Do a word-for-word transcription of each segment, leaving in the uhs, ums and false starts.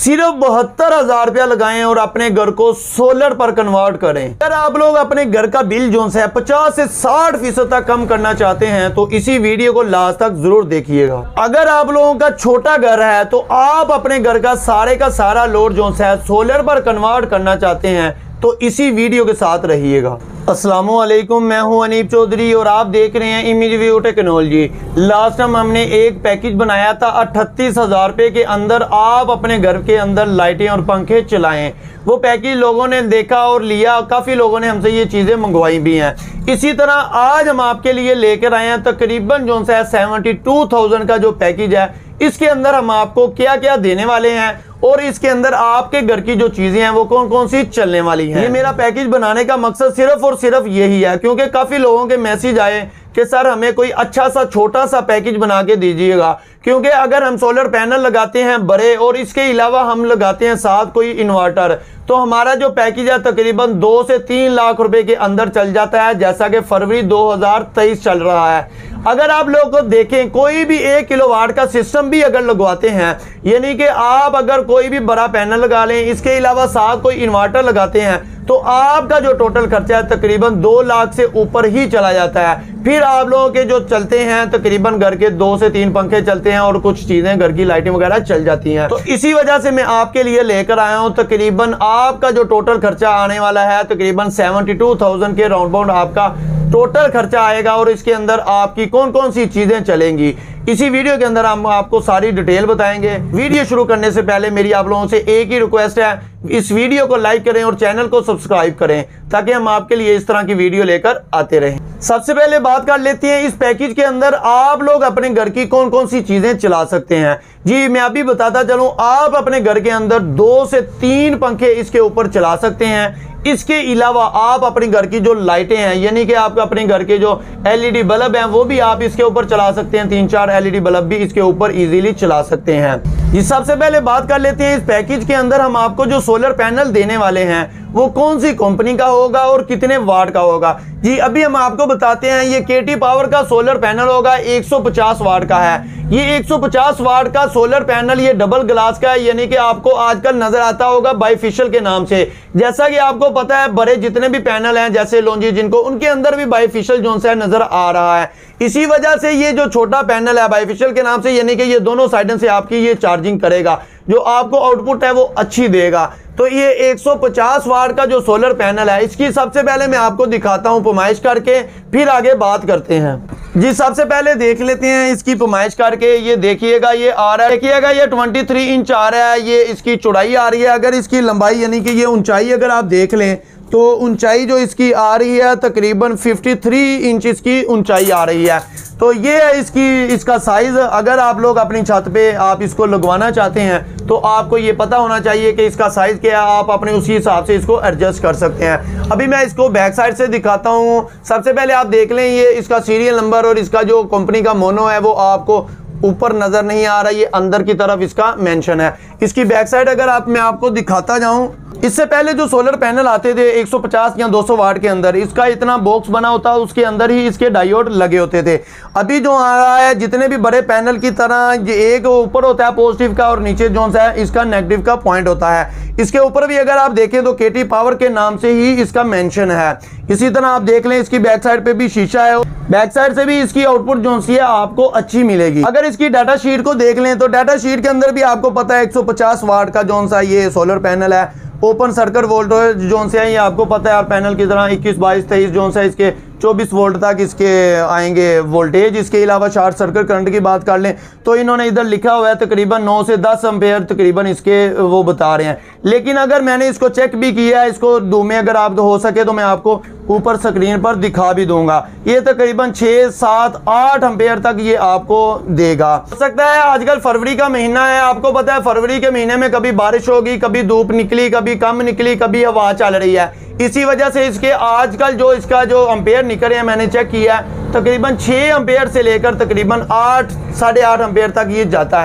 सिर्फ बहत्तर हजार रुपया लगाएं और अपने घर को सोलर पर कन्वर्ट करें। अगर आप लोग अपने घर का बिल जो है पचास से साठ फीसद तक कम करना चाहते हैं तो इसी वीडियो को लास्ट तक जरूर देखिएगा। अगर आप लोगों का छोटा घर है तो आप अपने घर का सारे का सारा लोड जो है सोलर पर कन्वर्ट करना चाहते हैं तो इसी वीडियो के साथ रहिएगा। अस्सलामुअलैकुम, मैं हूं अनीब चौधरी और आप देख रहे हैं image view technology. Last time हमने एक पैकेज बनाया था अट्ठतीस हजार रुपये के अंदर आप अपने घर के अंदर लाइटें और पंखे चलाएं। वो पैकेज लोगों ने देखा और लिया, काफ़ी लोगों ने हमसे ये चीज़ें मंगवाई भी हैं। इसी तरह आज हम आपके लिए लेकर आए हैं तकरीबन जो है सेवेंटी टू थाउजेंड का जो पैकेज है, इसके अंदर हम आपको क्या क्या देने वाले हैं और इसके अंदर आपके घर की जो चीजें हैं वो कौन कौन सी चलने वाली हैं। ये मेरा पैकेज बनाने का मकसद सिर्फ और सिर्फ यही है, क्योंकि काफी लोगों के मैसेज आए कि सर हमें कोई अच्छा सा छोटा सा पैकेज बना के दीजिएगा, क्योंकि अगर हम सोलर पैनल लगाते हैं बड़े और इसके अलावा हम लगाते हैं साथ कोई इन्वर्टर तो हमारा जो पैकेज है तकरीबन दो से तीन लाख रुपए के अंदर चल जाता है, जैसा कि फरवरी दो हज़ार तेईस चल रहा है। अगर आप लोग को देखें कोई भी एक किलोवाट का सिस्टम भी अगर लगवाते हैं, यानी कि आप अगर कोई भी बड़ा पैनल लगा लें, इसके अलावा साथ कोई इन्वर्टर लगाते हैं तो आपका जो टोटल खर्चा है तकरीबन दो लाख से ऊपर ही चला जाता है। फिर आप लोगों के जो चलते हैं तकरीबन घर के दो से तीन पंखे चलते हैं और कुछ चीजें घर की लाइटिंग वगैरह चल जाती हैं। तो इसी वजह से मैं आपके लिए लेकर आया हूं तकरीबन आपका जो टोटल खर्चा आने वाला है तकरीबन सेवेंटी टू थाउजेंड के राउंड बाउंड आपका टोटल खर्चा आएगा और इसके अंदर आपकी कौन कौन सी चीजें चलेंगी इसी वीडियो के अंदर हम आपको सारी डिटेल बताएंगे। वीडियो शुरू करने से पहले मेरी आप लोगों से एक ही रिक्वेस्ट है, इस वीडियो को लाइक करें और चैनल को सब्सक्राइब करें ताकि हम आपके लिए इस तरह की वीडियो लेकर आते रहें। सबसे पहले बात कर लेते हैं इस पैकेज के अंदर आप लोग अपने घर की कौन कौन सी चीजें चला सकते हैं। जी मैं अभी बताता चलूं, आप अपने घर के अंदर दो से तीन पंखे इसके ऊपर चला सकते हैं। इसके अलावा आप अपने घर की जो लाइटें हैं, यानी कि आपका अपने घर के जो एलईडी बल्ब हैं वो भी आप इसके ऊपर चला सकते हैं। तीन चार एलईडी बल्ब भी इसके ऊपर इजीली चला सकते हैं। जी सबसे पहले बात कर लेते हैं इस पैकेज के अंदर हम आपको जो सोलर पैनल देने वाले हैं वो कौन सी कंपनी का होगा और कितने वाट का होगा। जी अभी हम आपको बताते हैं, ये केटी पावर का सोलर पैनल होगा, एक सौ पचास वाट का है। ये एक सौ पचास वाट का सोलर पैनल ये डबल ग्लास का है, यानी कि आपको आजकल नजर आता होगा बाइफिशियल के नाम से। जैसा कि आपको पता है बड़े जितने भी पैनल हैं जैसे लोंजी जिनको, उनके अंदर भी बाइफिशियल जोन से नजर आ रहा है। इसी वजह से ये जो छोटा पैनल है बाइफिशियल के नाम से, यानी कि ये दोनों साइडों से आपकी ये चार्जिंग करेगा, जो आपको आउटपुट है वो अच्छी देगा। तो ये एक सौ पचास वाट का जो सोलर पैनल है इसकी सबसे पहले मैं आपको दिखाता हूं पमाइश करके, फिर आगे बात करते हैं। जी सबसे पहले देख लेते हैं इसकी पमाइश करके। ये देखिएगा ये आ रहा है, देखिएगा ये तेईस इंच आ रहा है, ये इसकी चौड़ाई आ रही है। अगर इसकी लंबाई यानी कि ये ऊंचाई अगर आप देख लें तो ऊंचाई जो इसकी आ रही है तकरीबन तिरेपन इंच इसकी ऊंचाई आ रही है। तो ये है इसकी इसका साइज। अगर आप लोग अपनी छत पे आप इसको लगवाना चाहते हैं तो आपको ये पता होना चाहिए कि इसका साइज क्या है, आप अपने उसी हिसाब से इसको एडजस्ट कर सकते हैं। अभी मैं इसको बैक साइड से दिखाता हूँ। सबसे पहले आप देख लें ये इसका सीरियल नंबर और इसका जो कंपनी का मोनो है वो आपको ऊपर नजर नहीं आ रहा, ये अंदर की तरफ इसका मेंशन है। इसकी बैक साइड अगर आप मैं आपको दिखाता जाऊं, इससे पहले जो सोलर पैनल आते थे एक सौ पचास या दो सौ वाट के अंदर, इसका इतना बॉक्स बना होता, उसके अंदर ही इसके डायोड लगे होते थे। अभी जो आ रहा है जितने भी बड़े पैनल की तरह एक ऊपर होता है पॉजिटिव का और नीचे जो है इसका नेगेटिव का पॉइंट होता है। इसके ऊपर भी अगर आप देखें तो केटी पावर के नाम से ही इसका मेंशन है। इसी तरह आप देख लें इसकी बैक साइड पे भी शीशा है, बैक साइड से भी इसकी आउटपुट जो सी है आपको अच्छी मिलेगी। अगर इसकी डाटा शीट को देख लें तो डाटा शीट के अंदर भी आपको पता है एक सौ पचास वाट का जो सा ये सोलर पैनल है। ओपन सर्किट वोल्टेज जोन से है ये आपको पता है, पैनल की तरह इक्कीस बाईस तेईस जोन से इसके चौबीस वोल्ट तक इसके आएंगे वोल्टेज। इसके अलावा शॉर्ट सर्किट करंट की बात कर लें तो इन्होंने इधर लिखा हुआ है तकरीबन नौ से दस एम्पेयर तकरीबन इसके वो बता रहे हैं। लेकिन अगर मैंने इसको चेक भी किया है, इसको दो में अगर आप हो सके तो मैं आपको ऊपर स्क्रीन पर दिखा भी दूंगा, ये तकरीबन छः सात आठ एम्पेयर तक ये आपको देगा। हो सकता है आजकल फरवरी का महीना है, आपको पता है फरवरी के महीने में कभी बारिश होगी, कभी धूप निकली, कभी कम निकली, कभी हवा चल रही है। इसी वजह से इसके आजकल जो इसका जो एम्पेयर निकल रहे हैं मैंने चेक किया है तकरीबन छः एम्पेयर से लेकर तकरीबन आठ साढ़े आठ एम्पेयर तक ये जाता है।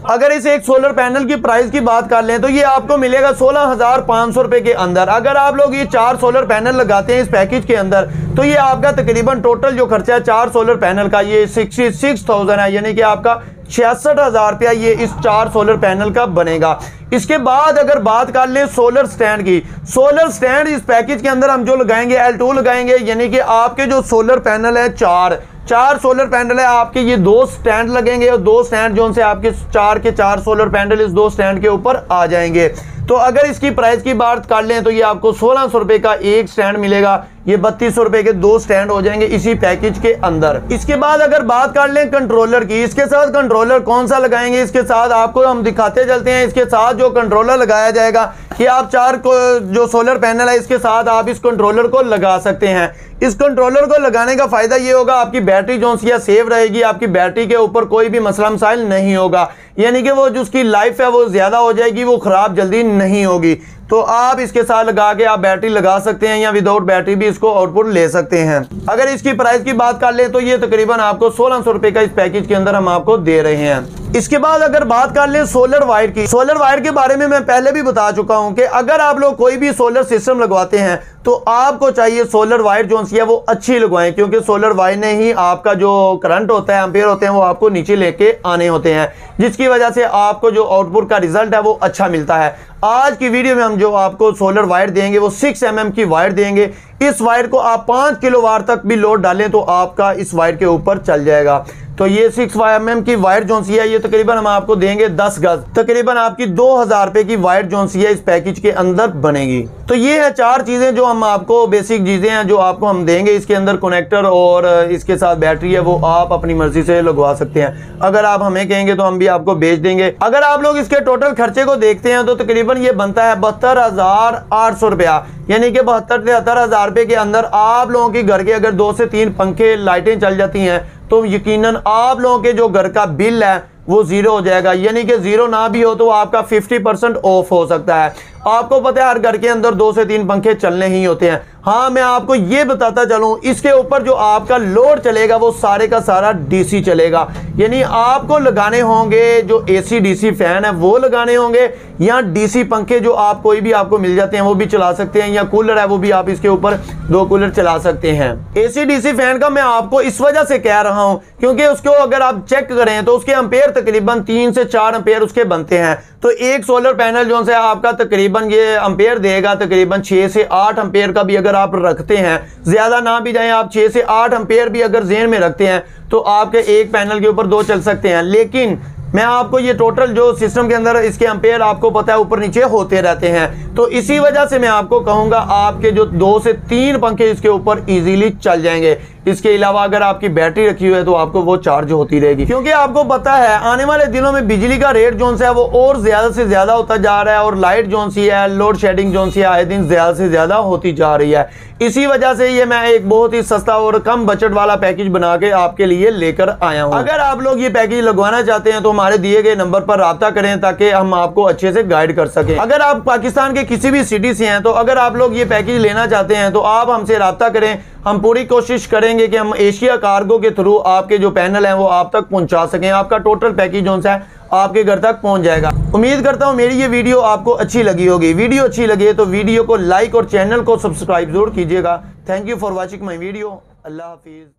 अगर इस एक सोलर पैनल की प्राइस की बात कर लें तो ये आपको मिलेगा सोलह हजार पाँच सौ रुपए के अंदर। अगर आप लोग ये चार सोलर पैनल लगाते हैं इस पैकेज के अंदर तो ये आपका तकरीबन टोटल जो खर्चा है चार सोलर पैनल का ये सिक्सटी सिक्स थाउजेंड है, यानी कि आपका छियासठ हजार रुपया ये इस चार सोलर पैनल का बनेगा। इसके बाद अगर बात कर लें सोलर स्टैंड की, सोलर स्टैंड इस पैकेज के अंदर हम जो लगाएंगे एल टू लगाएंगे, यानी कि आपके जो सोलर पैनल है चार चार सोलर पैनल है आपके, ये दो स्टैंड लगेंगे और दो स्टैंड जो से आपके चार के चार सोलर पैनल इस दो स्टैंड के ऊपर आ जाएंगे। तो अगर इसकी प्राइस की बात कर लें तो ये आपको सोलह सौ रुपए का एक स्टैंड मिलेगा, ये बत्तीस सौ रुपए के दो स्टैंड हो जाएंगे इसी पैकेज के अंदर। इसके बाद अगर बात कर लें कंट्रोलर की, इसके साथ कंट्रोलर कौन सा लगाएंगे इसके साथ आपको हम दिखाते चलते हैं। इसके साथ जो कंट्रोलर लगाया जाएगा कि आप चार को जो सोलर पैनल है इसके साथ आप इस कंट्रोलर को लगा सकते हैं। इस कंट्रोलर को लगाने का फायदा ये होगा आपकी बैटरी जो सी सेव रहेगी, आपकी बैटरी के ऊपर कोई भी मसला मसाइल नहीं होगा, यानी कि वो जो उसकी लाइफ है वो ज्यादा हो जाएगी, वो खराब जल्दी नहीं होगी। तो आप इसके साथ लगा के आप बैटरी लगा सकते हैं या विदाउट बैटरी भी इसको आउटपुट ले सकते हैं। अगर इसकी प्राइस की बात कर ले तो ये तकरीबन आपको सोलह सौ रुपए का इस पैकेज के अंदर हम आपको दे रहे हैं। इसके बाद अगर बात कर ले सोलर वायर की, सोलर वायर के बारे में मैं पहले भी बता चुका हूं कि अगर आप लोग कोई भी सोलर सिस्टम लगवाते हैं तो आपको चाहिए सोलर वायर जो सी है वो अच्छी लगवाएं, क्योंकि सोलर वायर ने ही आपका जो करंट होता है एम्पेयर होते हैं वो आपको नीचे लेके आने होते हैं, जिसकी वजह से आपको जो आउटपुट का रिजल्ट है वो अच्छा मिलता है। आज की वीडियो में हम जो आपको सोलर वायर देंगे वो सिक्स एम एम की वायर देंगे। इस वायर को आप पाँच किलो वाट तक भी लोड डालें तो आपका इस वायर के ऊपर चल जाएगा। तो ये सिक्स एम एम की वायर जो सी है ये तकरीबन हम आपको देंगे दस गज, तकरीबन आपकी दो हजार रुपए की वायर जो सी है इस पैकेज के अंदर बनेगी। तो ये है चार चीजें जो हम आपको बेसिक चीजें हैं जो आपको हम देंगे। इसके अंदर कनेक्टर और इसके साथ बैटरी है वो आप अपनी मर्जी से लगवा सकते हैं। अगर आप हमें कहेंगे तो हम भी आपको बेच देंगे। अगर आप लोग इसके टोटल खर्चे को देखते हैं तो तकरीबन ये बनता है बहत्तर हजार आठ सौ रुपया, यानी कि बहत्तर तिहत्तर हजार रुपए के अंदर आप लोगों के घर के अगर दो से तीन पंखे लाइटें चल जाती हैं तो यकीनन आप लोगों के जो घर का बिल है वो जीरो हो जाएगा, यानी कि जीरो ना भी हो तो आपका फिफ्टी परसेंट ऑफ हो सकता है। आपको पता है हर घर के अंदर दो से तीन पंखे चलने ही होते हैं। हाँ, मैं आपको ये बताता चलूं इसके ऊपर जो आपका लोड चलेगा वो सारे का सारा डीसी चलेगा, यानी आपको लगाने होंगे जो एसी डीसी फैन है वो लगाने होंगे, या डीसी पंखे जो आप कोई भी आपको मिल जाते हैं वो भी चला सकते हैं, या कूलर है वो भी आप इसके ऊपर दो कूलर चला सकते हैं। एसी डीसी फैन का मैं आपको इस वजह से कह रहा हूं क्योंकि उसको अगर आप चेक करें तो उसके एम्पेयर तकरीबन तीन से चार एम्पेयर उसके बनते हैं। तो एक सोलर पैनल जो है आपका तकरीबन ये एम्पेयर देगा तकरीबन छह से आठ एम्पेयर का भी अगर आप रखते हैं, ज्यादा ना भी जाए आप छह से आठ एम्पेयर भी अगर जेन में रखते हैं तो आपके एक पैनल के ऊपर दो चल सकते हैं। लेकिन मैं आपको ये टोटल जो सिस्टम के अंदर इसके एम्पेयर आपको पता है ऊपर नीचे होते रहते हैं, तो इसी वजह से मैं आपको कहूंगा आपके जो दो से तीन पंखे इसके ऊपर इजीली चल जाएंगे। इसके अलावा अगर आपकी बैटरी रखी हुई है तो आपको वो चार्ज होती रहेगी, क्योंकि आपको पता है आने वाले दिनों में बिजली का रेट जोन सा है वो और ज्यादा से ज्यादा होता जा रहा है और लाइट जोन सी है, लोड शेडिंग जोन सी है आए दिन ज्यादा से ज्यादा होती जा रही है। इसी वजह से ये मैं एक बहुत ही सस्ता और कम बजट वाला पैकेज बना के आपके लिए लेकर आया हूँ। अगर आप लोग ये पैकेज लगवाना चाहते हैं तो हमारे दिए गए नंबर पर राब्ता करें ताकि हम आपको अच्छे से गाइड कर सकें। अगर आप पाकिस्तान के किसी भी सिटी से हैं तो अगर आप लोग ये पैकेज लेना चाहते हैं तो आप हमसे राब्ता करें। हम पूरी कोशिश करेंगे कि हम एशिया कार्गो के थ्रू आपके जो पैनल हैं वो आप तक पहुंचा सकें। आपका टोटल पैकेज जो है आपके घर तक पहुंच जाएगा। उम्मीद करता हूं मेरी ये वीडियो आपको अच्छी लगी होगी। वीडियो अच्छी लगे तो वीडियो को लाइक और चैनल को सब्सक्राइब जरूर कीजिएगा। Thank you for watching my video. अल्लाह हाफिज।